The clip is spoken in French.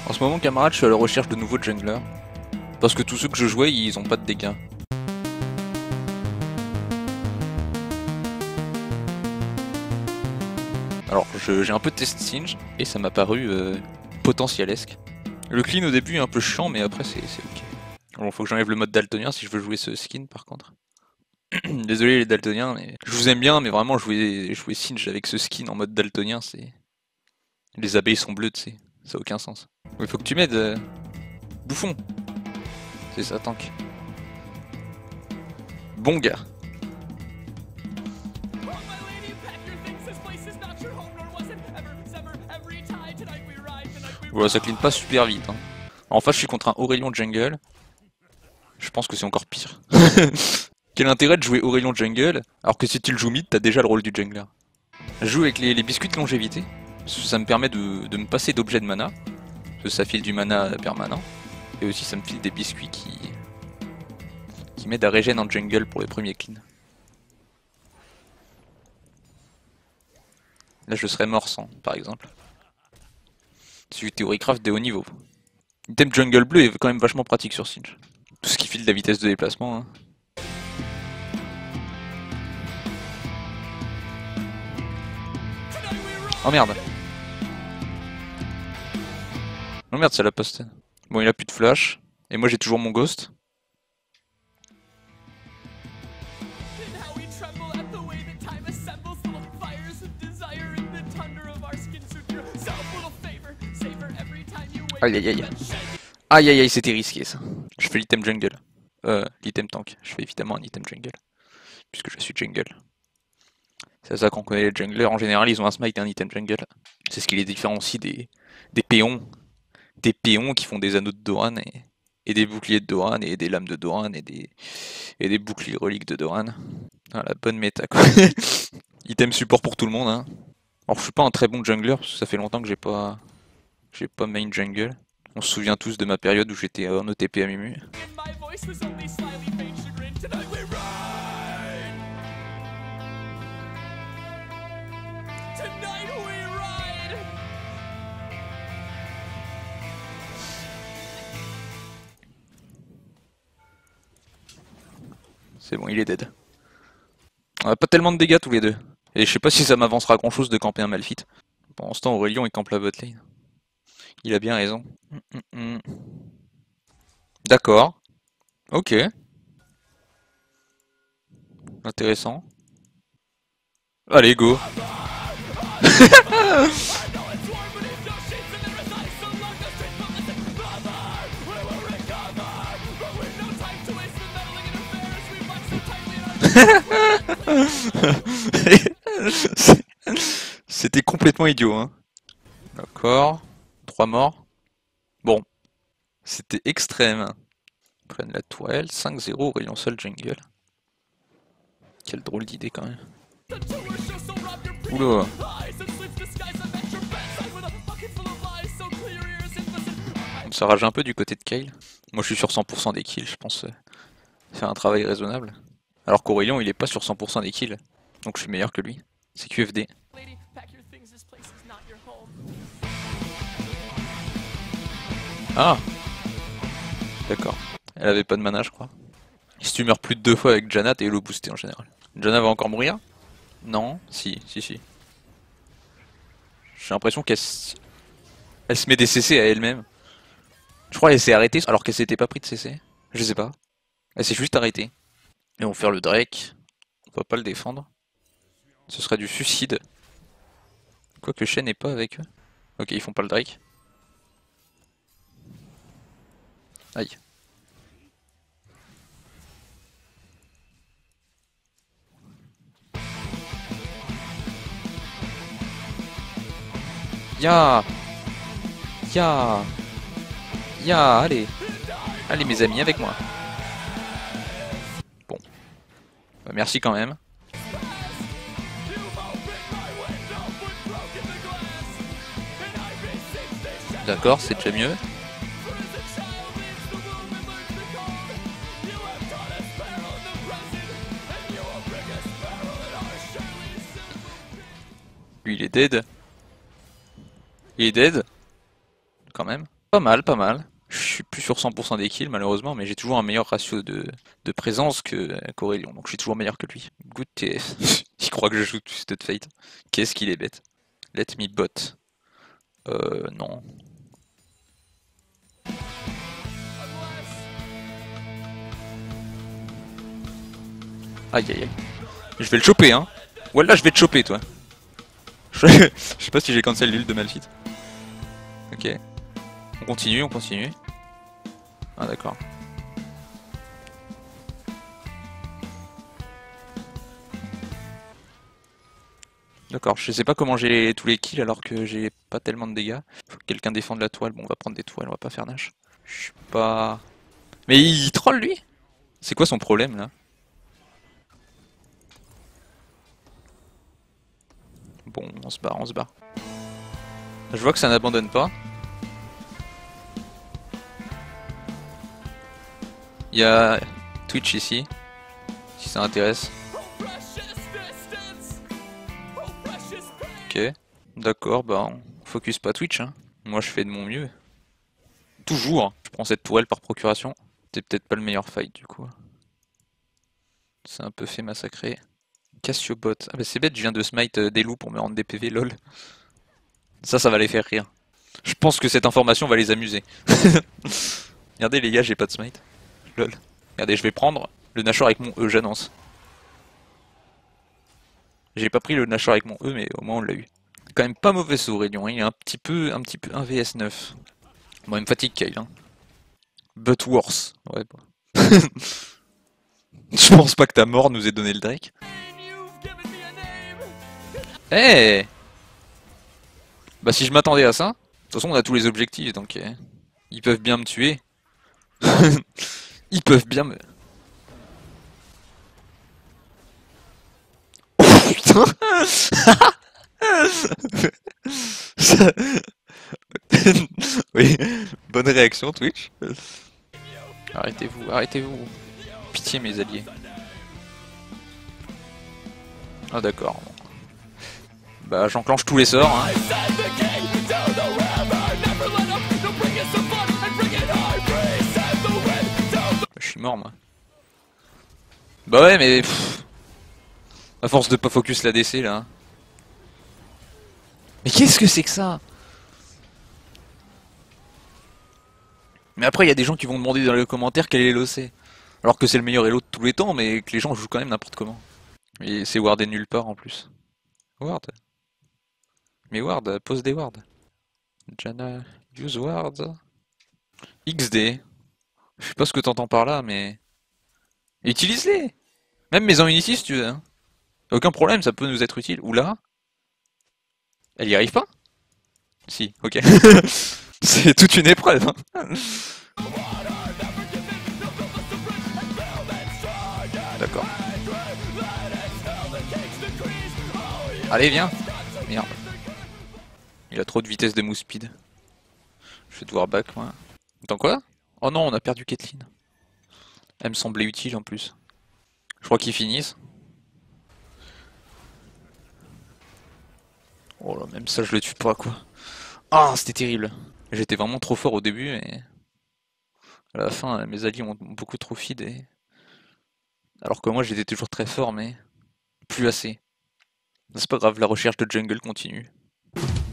En ce moment, camarade, je suis à la recherche de nouveaux junglers. Parce que tous ceux que je jouais, ils ont pas de dégâts. Alors, j'ai un peu testé Singe, et ça m'a paru potentialesque. Le clean au début est un peu chiant, mais après c'est ok. Bon, faut que j'enlève le mode daltonien si je veux jouer ce skin par contre. Désolé les daltoniens, mais je vous aime bien, mais vraiment jouer Singe avec ce skin en mode daltonien, c'est... Les abeilles sont bleues, tu sais, ça a aucun sens. Il faut que tu m'aides, bouffon. C'est ça, tank. Bon gars. Voilà, ça clean pas super vite. Hein. En face, je suis contre un Aurelion jungle. Je pense que c'est encore pire. Quel intérêt de jouer Aurelion jungle alors que si tu le joues mid, t'as déjà le rôle du jungler. Je joue avec les biscuits de longévité. Ça me permet de me passer d'objets de mana. Parce que ça file du mana permanent. Et aussi ça me file des biscuits qui m'aident à régénérer en jungle pour les premiers cleans. Là je serais mort sans, par exemple. C'est du Theorycraft de haut niveau. Item jungle bleu est quand même vachement pratique sur Singe. Tout ce qui file de la vitesse de déplacement. Hein. Oh merde. Oh merde, c'est la poste. Bon, il a plus de flash. Et moi j'ai toujours mon ghost. Aïe aïe aïe. Aïe aïe aïe, c'était risqué ça. Je fais l'item jungle. L'item tank. Je fais évidemment un item jungle. Puisque je suis jungle. C'est ça qu'on connaît les junglers. En général, ils ont un smite et un item jungle. C'est ce qui les différencie des péons. Des péons qui font des anneaux de Doran et des boucliers de Doran et des lames de Doran et des boucliers reliques de Doran. Ah, la bonne méta quoi. Item support pour tout le monde. Hein. Alors je suis pas un très bon jungler parce que ça fait longtemps que j'ai pas main jungle. On se souvient tous de ma période où j'étais en OTP à Mumu. C'est bon, il est dead. On a pas tellement de dégâts tous les deux. Et je sais pas si ça m'avancera grand chose de camper un Malphite. Pendant ce temps, Aurelion il campe la botlane. Il a bien raison. D'accord. Ok. Intéressant. Allez, go. C'était complètement idiot, hein. D'accord. 3 morts. Bon. C'était extrême. Ils prennent la tourelle. 5-0, Aurelion seul jungle. Quelle drôle d'idée quand même. Oula. Ça rage un peu du côté de Kayle. Moi je suis sur 100% des kills, je pense faire un travail raisonnable. Alors qu'Aurelion il est pas sur 100% des kills. Donc je suis meilleur que lui. C'est QFD. Ah. D'accord. Elle avait pas de mana je crois. Si tu meurs plus de 2 fois avec Janna, t'es elo boosté en général. Janna va encore mourir? Non? Si. J'ai l'impression qu'elle se met des CC à elle-même. Je crois qu'elle s'est arrêtée alors qu'elle s'était pas pris de CC. Je sais pas. Elle s'est juste arrêtée. Et on va faire le Drake. On va pas le défendre. Ce serait du suicide. Quoique Shen n'est pas avec eux. Ok, ils font pas le Drake. Aïe. Ya. Allez. Allez mes amis, avec moi. Bon. Bah, merci quand même. D'accord, c'est déjà mieux. Lui il est dead. Il est dead. Quand même. Pas mal, pas mal. Je suis plus sur 100% des kills malheureusement, mais j'ai toujours un meilleur ratio de présence que qu'Aurélien, donc je suis toujours meilleur que lui. Good TF. Il croit que je joue Twisted Fate. Qu'est-ce qu'il est bête. Let me bot. Non. Aïe aïe aïe. Je vais le choper, hein. Voilà, je vais te choper, toi. Je sais pas si j'ai cancel l'huile de Malphite. Ok. On continue, on continue. Ah d'accord. D'accord, je sais pas comment j'ai tous les kills alors que j'ai pas tellement de dégâts. Faut que quelqu'un défende la toile. Bon, on va prendre des toiles, on va pas faire Nash. Je suis pas... Mais il troll lui? C'est quoi son problème là? Bon, on se barre, on se barre. Je vois que ça n'abandonne pas. Il y a Twitch ici, si ça intéresse. Ok, d'accord, bah on focus pas Twitch, hein. Moi je fais de mon mieux. Toujours, je prends cette tourelle par procuration. C'est peut-être pas le meilleur fight du coup. C'est un peu fait massacrer. Cassiobot. Ah bah c'est bête, je viens de smite des loups pour me rendre des PV, lol. Ça va les faire rire. Je pense que cette information va les amuser. Regardez les gars, j'ai pas de smite. Lol. Regardez, je vais prendre le Nashor avec mon E, j'annonce. J'ai pas pris le Nashor avec mon E, mais au moins on l'a eu. Quand même pas mauvais ce Aurélien, hein. Il est un petit peu un VS9. Bon, il me fatigue Kyle, hein. But worse. Ouais, bon. Je pense pas que ta mort nous ait donné le Drake. Eh hey, bah si je m'attendais à ça, de toute façon on a tous les objectifs, donc ils peuvent bien me tuer. Ils peuvent bien me... Oh putain. Oui, bonne réaction Twitch. Arrêtez-vous, arrêtez-vous. Pitié mes alliés. Ah d'accord. Bah j'enclenche tous les sorts. Hein. Je suis mort moi. Bah ouais mais... Pff, à force de pas focus la DC là. Mais qu'est-ce que c'est que ça? Mais après il y a des gens qui vont demander dans les commentaires quel est l'OC. Alors que c'est le meilleur elo de tous les temps mais que les gens jouent quand même n'importe comment. Et c'est wardé nulle part en plus. Ward. Mais ward, pose des wards. Jana, use wards. XD. Je sais pas ce que t'entends par là mais... Utilise-les. Même mes Infinity si tu veux. Hein. Aucun problème, ça peut nous être utile. Oula. Elle y arrive pas? Si, ok. C'est toute une épreuve. Hein. D'accord. Allez, viens. Merde. Il a trop de vitesse de move speed. Je vais devoir back, moi. Attends quoi? Oh non, on a perdu Caitlyn. Elle me semblait utile en plus. Je crois qu'ils finissent. Oh là, même ça je le tue pas quoi. Ah, c'était terrible. J'étais vraiment trop fort au début et à la fin mes alliés ont beaucoup trop feed et... Alors que moi j'étais toujours très fort mais plus assez. C'est pas grave, la recherche de jungle continue.